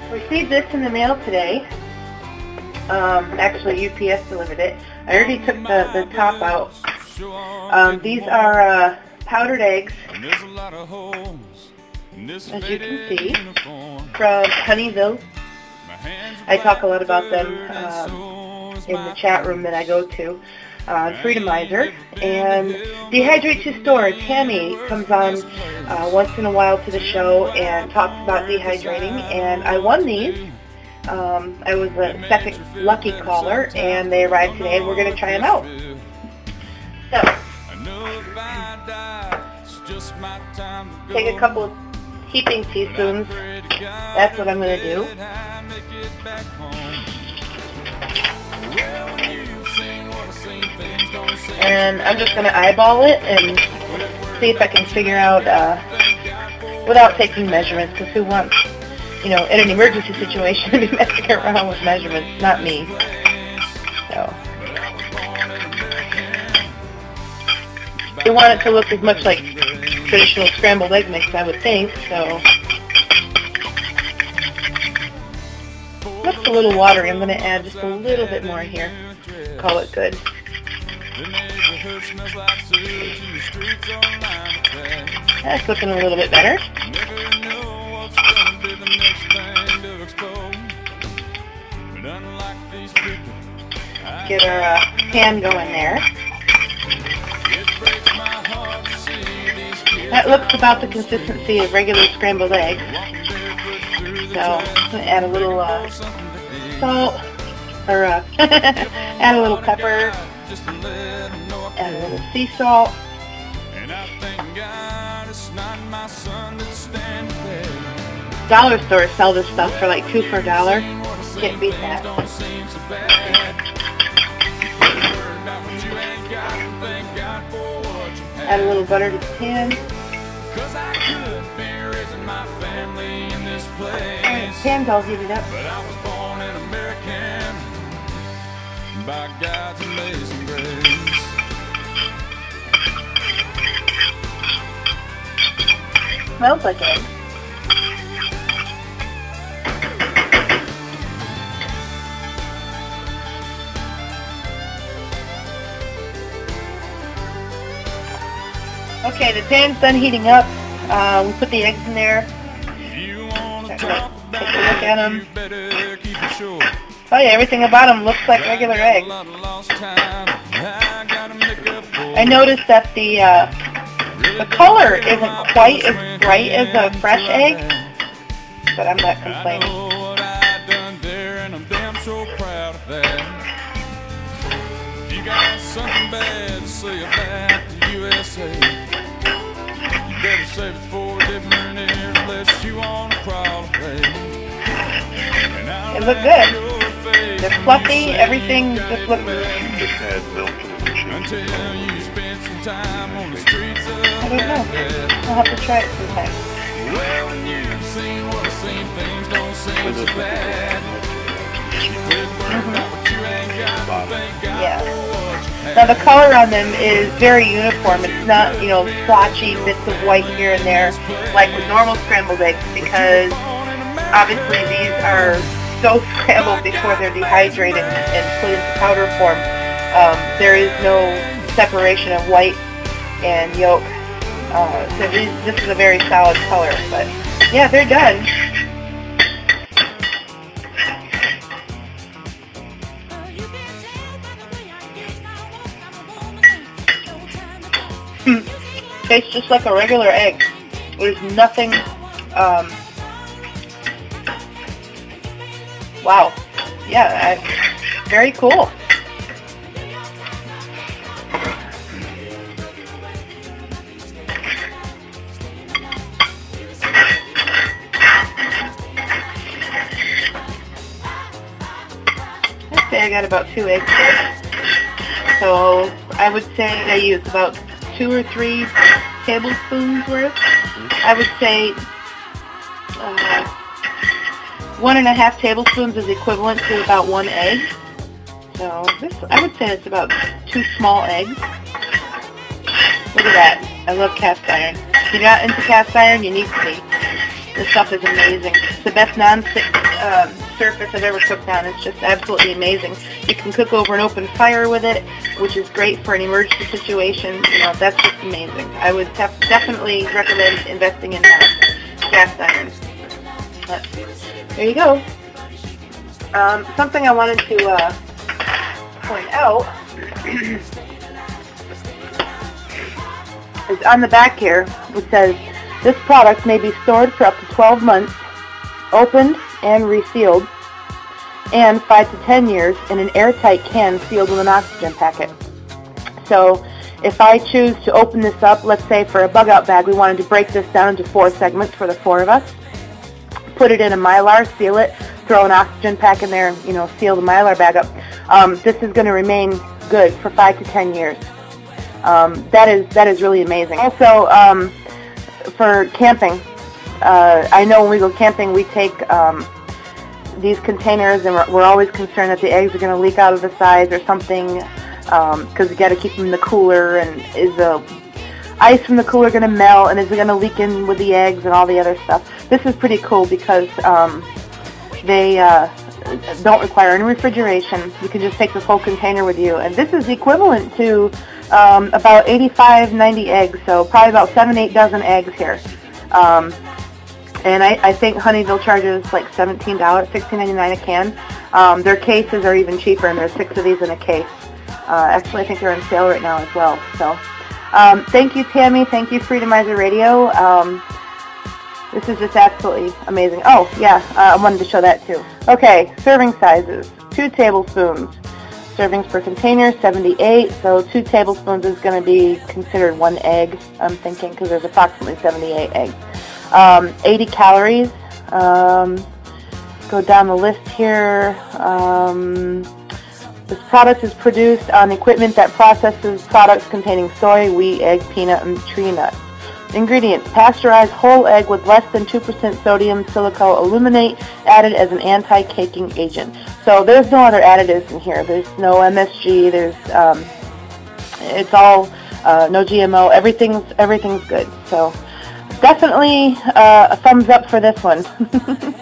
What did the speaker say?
Received this in the mail today. Actually, UPS delivered it. I already took the top out. These are powdered eggs, as you can see, from Honeyville. I talk a lot about them in the chat room that I go to. Freedomizer, and Dehydrate to Store. Tammie comes on once in a while to the show and talks about dehydrating, and I won these. I was a second lucky caller, and they arrived today. We're going to try them out. So, take a couple of heaping teaspoons. That's what I'm going to do. And I'm just going to eyeball it and see if I can figure out, without taking measurements, because who wants, in an emergency situation to be messing around with measurements? Not me. So, you want it to look as much like traditional scrambled egg mix, I would think, so. Looks a little watery. I'm going to add just a little bit more here. Call it good. That's looking a little bit better. Get our pan going there. That looks about the consistency of regular scrambled eggs. So I'm going to add a little salt, or add a little pepper, add a little sea salt. Dollar stores sell this stuff for like 2 for $1. Can't beat that. Add a little butter to the pan. Alright, pan's all heated up. By God's amazing grace. Smells like eggs. Okay, the pan's done heating up. We put the eggs in there. Take a look at them. Oh yeah, everything about them looks like regular eggs. I noticed that the color isn't quite as bright as a fresh egg, but I'm not complaining. If you got something bad to say about the USA, you better save it for different ears, unless you want to crawl away. It looked good. They're fluffy, everything just looks good. I don't know. I'll have to try it sometime. Yeah. Now the color on them is very uniform. It's not, splotchy bits of white here and there like with normal scrambled eggs, because obviously these are so scrambled before they're dehydrated and put into powder form. There is no separation of white and yolk. So this is a very solid color. But yeah, they're done. Tastes just like a regular egg. There's nothing. Wow. Yeah, very cool. Okay, I got about 2 eggs here. So I would say I use about 2 or 3 tablespoons worth. I would say 1.5 tablespoons is equivalent to about 1 egg. So this, I would say it's about 2 small eggs. Look at that. I love cast iron. If you're not into cast iron, you need to be. This stuff is amazing. It's the best non-stick surface I've ever cooked on. It's just absolutely amazing. You can cook over an open fire with it, which is great for an emergency situation. You know, that's just amazing. I would definitely recommend investing in that cast iron. But there you go. Something I wanted to point out is on the back here. It says, this product may be stored for up to 12 months, opened and resealed, and 5 to 10 years in an airtight can sealed with an oxygen packet. So if I choose to open this up, let's say for a bug-out bag, we wanted to break this down into 4 segments for the 4 of us, put it in a Mylar, seal it, throw an oxygen pack in there, you know, seal the Mylar bag up. This is going to remain good for 5 to 10 years. That is really amazing. Also, for camping, I know when we go camping, we take these containers, and we're always concerned that the eggs are going to leak out of the sides or something, because you got to keep them in the cooler, and is the ice from the cooler going to melt, and is it going to leak in with the eggs and all the other stuff. This is pretty cool because they don't require any refrigeration. You can just take this whole container with you, and this is equivalent to about 85, 90 eggs, so probably about 7-8 dozen eggs here. And I think Honeyville charges like $17, $16.99 a can. Their cases are even cheaper, and there's 6 of these in a case. Actually, I think they're on sale right now as well. So, thank you, Tammie. Thank you, Freedomizer Radio. This is just absolutely amazing. Oh, yeah, I wanted to show that too. Okay, serving sizes. 2 tablespoons. Servings per container, 78. So 2 tablespoons is going to be considered 1 egg, I'm thinking, because there's approximately 78 eggs. 80 calories. Go down the list here. This product is produced on equipment that processes products containing soy, wheat, egg, peanut, and tree nuts. Ingredients: pasteurized whole egg with less than 2% sodium silico-aluminate added as an anti-caking agent. So there's no other additives in here. There's no MSG. There's it's all no GMO. Everything's good. So definitely a thumbs up for this one.